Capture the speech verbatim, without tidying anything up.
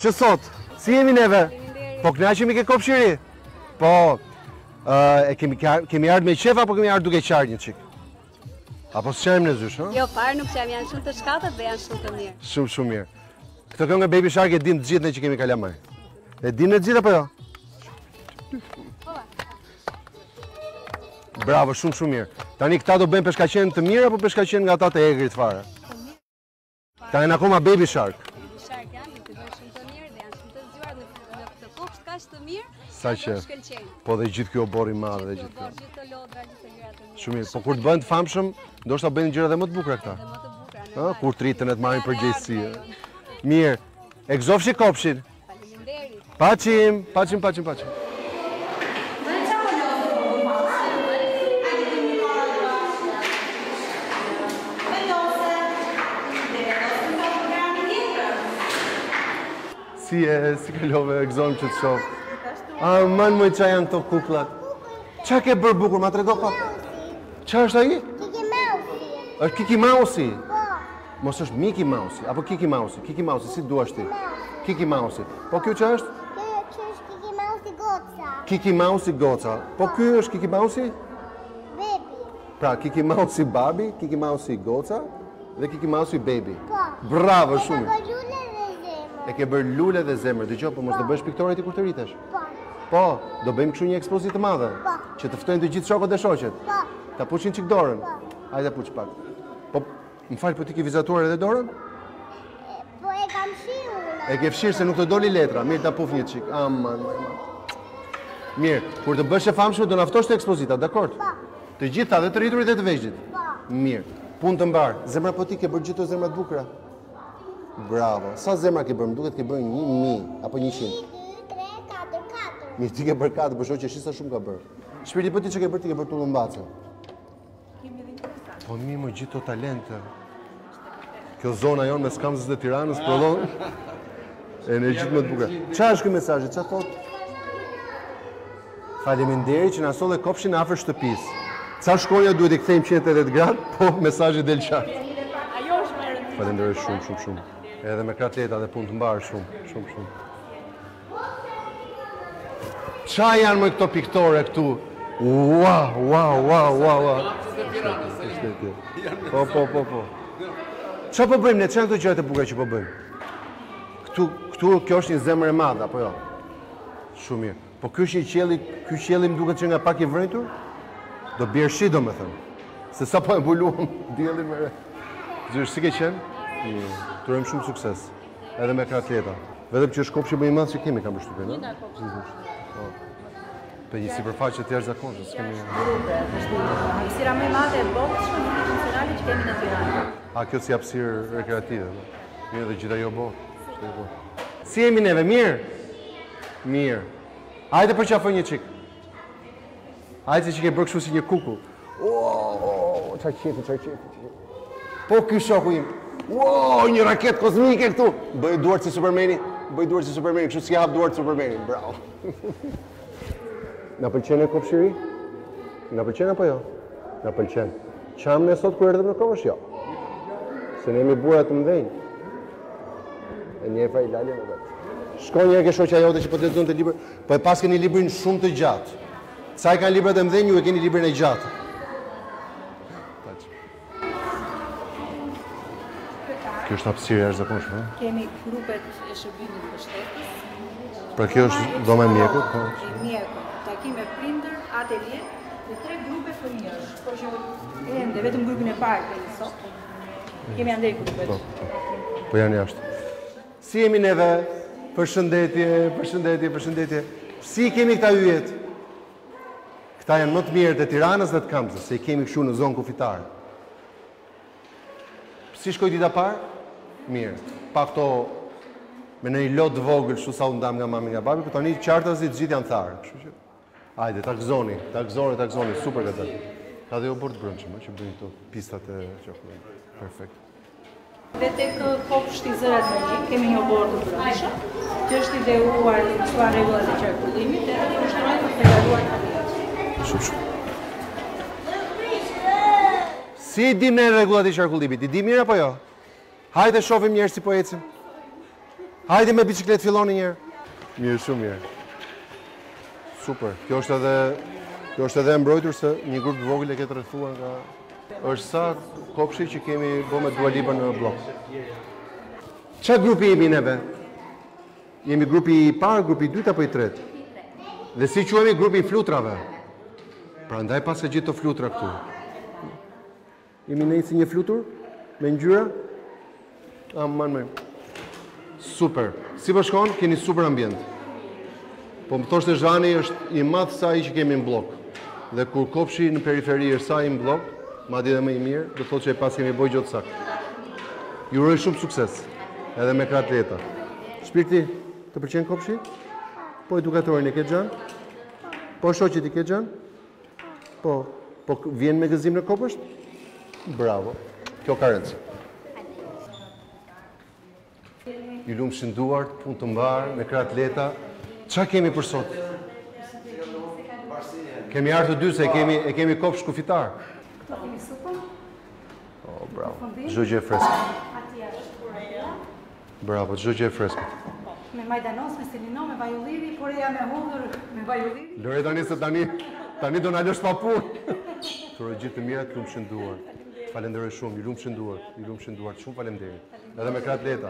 që sot, si jemi neve? Po kënaqemi ke kopshiri? Po, e kemi ardhur me qef apo kemi ardhur duke qarë një çik? Apo s'qajmë në zysh, ha? Jo, parë nuk qajmë, janë shumë të shkatët dhe janë shumë të mirë. Shumë, shumë mirë. Këtë këngë Baby Shark e dim të gjithë ne që kemi kalamaj. E dim në të gjithë apo jo? Bravo, shumë, shumë mirë. Tani këta do bëjmë peshkaqen të mirë apo peshkaqen nga ata të egrit fare? Ta janë akoma Baby Shark. Baby Shark janë, të bëjmë shumë të mirë dhe janë shumë të zgjuar në këtë kopsht kaq të mirë. Sa që, po dhe gjithë kjo bori madhe dhe gjithë kjo. Gjithë të lodra, gjithë të lirat të mirë. Shumë mirë, po kur të bëjnë të famshëm, ndoshta bëjnë gjëra dhe më të bukura këta. Dhe më të bukura. Kur të rritën e të marrin përgjegjësi. Mirë, e gëzofshi kopshin. Faleminderit. Paçim, paçim, paçim, paçim. Si e, si kalove, e gëzojmë që të shofë. A, manë mëj qa janë këto kuklat. Qa ke bërë bukur, ma të rego pak? Qa është aji? Kiki Mausi. është Kiki Mausi? Po. Mos është Miki Mausi, apo Kiki Mausi? Kiki Mausi, si duash ti? Kiki Mausi. Po kjo që është? Kjo është Kiki Mausi Goca. Kiki Mausi Goca. Po kjo është Kiki Mausi? Baby. Pra, Kiki Mausi Babi, Kiki Mausi Goca dhe Kiki Mausi Baby. Po. Bravo, shumë. E ke bërë lule dhe zemër. E ke bërë lule dhe zemër. Dëgjoj, po mos do bësh piktore ti kur të rritesh. Po. Po, do bëjmë kështu një ekspozit të madhe. Po. Që të ftojnë të gjithë shokët dhe shoqet. Po. Ta puqin çik dorën. Hajde puq pak. Po, më fal, po ti ke vizatuar edhe dorën? Po e kam shiur. E ke fshirë se nuk të doli letra. Mirë, ta puf një çik. Aman, aman. Mirë, kur të bësh e famshme do na ftosh te ekspozita, dakord? Po. Të gjitha, dhe të rriturit dhe të vegjëlit. Po. Mirë. Punë të mbar. Zemra po ti ke bërë gjithë zemra të bukura. Bravo. Sa zemra ke bërë? Më duket ke bërë një mijë apo njëqind. një, dy, tre, katër, katër. Mirë, ti ke bërë katër, për shkak që shisa shumë ka bërë. Shpirti po ti që ke bërë, ti ke bërë tullumbace. Po mi më gjithë to talente. Kjo zona jonë me Skamzës dhe Tiranës, prodhon energjit më të bukura. Qa është ky mesazhi? Qa thot? Faleminderit që na solle kopshin afër shtëpisë. Ca shkolla duhet i kthejmë njëqind e tetëdhjetë gradë, po mesazhi del qartë. Faleminderit shumë, shumë, shumë. Edhe me kratleta dhe punë të mbarë shumë, shumë, shumë. Qa janë më këto piktore këtu? Wow, wow, wow, wow, wow. Po, po, po, po. Qa po bëjmë ne? Qa janë këto gjërat e bukura që po bëjmë? Këtu, këtu kjo është një zemër e madhe, apo jo? Shumë mirë. Po ky është një qielli, ky qielli më duket që nga pak i vrentur? Do bjerë shi, do me thëmë. Se sa po e mbuluam diellin me re. Gjysh, si ke qenë? Të urojmë shumë sukses. Edhe me kratleta. Vedëm që është kopshi më i madh që kemi, kam përshtypjen, a? Për një sipërfaqe të jashtëzakonshme, s'kemi. Hapësira më e madhe e botës funksionale që kemi në Tiranë. A kjo si hapësirë rekreative, mirë dhe gjitha jo botë. Si jemi neve, mirë? Mirë. Hajde përqafoj një çik. Hajde që ke bërë kështu si një kukull. Wow, qa qefi, qa qefi. Po ky shoku im. Wow, një raket kozmike këtu. Bëj duart si Supermani, bëj duart si Supermani, kështu si hap duart Supermani. Bravo. Na pëlqen e kopshiri? Na pëlqen apo jo? Na pëlqen. Qam ne sot kur erdhëm në Komësh? Jo. Se ne jemi burra të mëdhenj. E një fa i lalje në vetë. Shkoj një e ke shoqja jote që po të lexonte libër, po e pas keni librin shumë të gjatë. Sa i kanë librat e mëdhenj, ju e keni librin e gjatë. Kjo është hapësirë e jashtëzakonshme, ëh? Kemi grupet e shërbimit të shtetës. Pra kjo është dhoma e mjekut, po. E mjekut, takime prindër, atelier dhe tre grupe fëmijësh. Por që ende vetëm grupin e parë kemi sot. Kemi andej grupet. Po, po. Po janë jashtë. Si jemi neve? Përshëndetje, përshëndetje, përshëndetje. Si kemi këta yjet? Këta janë më të mirët e Tiranës dhe të Kamzës, se i kemi kështu në zonë kufitare. Si shkoj dita parë? Mirë. Pa këto me në një lot vogël, shu sa u ndam nga mami nga babi, për tani qartëzit gjithë janë tharë. Ajde, ta gëzoni, ta gëzoni, ta gëzoni, super këtë. Ka dhe jo bërë të brëndshme, që bëjnë këto pistat e qohë. Perfekt. Dhe tek kopshti zërat magjik kemi një borë të brendshëm, që është ideuar në mësuar rregullat e qarkullimit dhe edhe ushtrojnë për të garuar kalijat. Shumë shumë. Si i dim ne rregullat e qarkullimit? I dim mirë apo jo? Hajde shohim njerëz si po ecim. Hajde me bicikletë filloni një herë. Mirë, shumë mirë. Super. Kjo është edhe kjo është edhe e mbrojtur se një grup të vogël e ke rrethuar nga është sa kopshi që kemi bërë me Dua Lipa në blok. Çfarë grupi jemi neve? Jemi grupi i parë, grupi i dytë apo i tretë? Dhe si quhemi grupi i flutrave? Prandaj pas e gjithë të flutra këtu. Jemi ne si një flutur me ngjyra? Aman më. Super. Si po shkon? Keni super ambient. Po më thoshte Zhani është i madh sa ai që kemi në blok. Dhe kur kopshi në periferi është sa i në blok, madje edhe më i mirë, do thotë që e pas kemi bërë gjot sakt. Ju uroj shumë sukses, edhe me kratë leta. Shpirti, të pëlqen kopshi? Po edukatorin e ke Xhan? Po shoqit i ke Xhan? Po, po vjen me gëzim në kopësht? Bravo. Kjo ka rëndësi. Ju lumë shënduar, punë të mbarë, me kratë leta. Qa kemi për sot? Kemi artë të dy se e kemi, e kemi kopsh kufitar. Këto kemi supën. Oh, bravo. Çdo gjë e freskët. Ati është pureja. Bravo, çdo gjë e freskët. Me majdanos, me selino, me vaj ulliri, por ja me hudhër me vaj ulliri. Lore tani se tani, tani do na lësh pa punë. Turoj gjithë të mirat, ju lumë shënduar. Falenderoj shumë, ju lumë shënduar, ju lumë shënduar, shumë faleminderit. Edhe me kratë leta.